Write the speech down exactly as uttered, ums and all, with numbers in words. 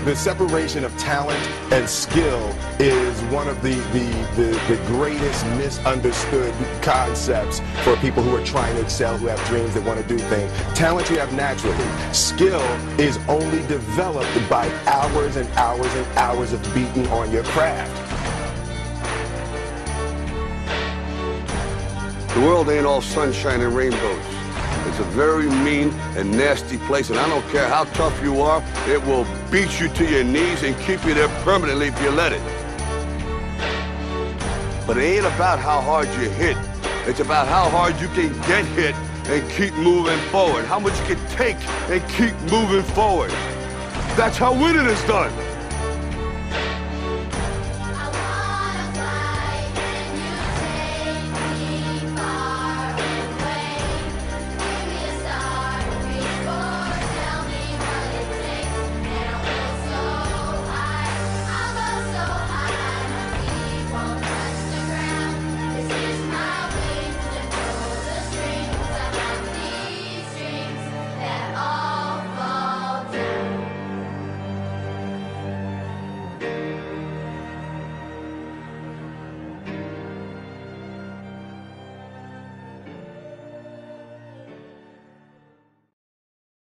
the separation of talent and skill is one of the, the, the, the greatest misunderstood concepts for people who are trying to excel, who have dreams, that want to do things. Talent you have naturally. Skill is only developed by hours and hours and hours of beating on your craft. The world ain't all sunshine and rainbows. It's a very mean and nasty place, and I don't care how tough you are, it will beat you to your knees and keep you there permanently if you let it. But it ain't about how hard you hit. It's about how hard you can get hit and keep moving forward. How much you can take and keep moving forward. That's how winning is done.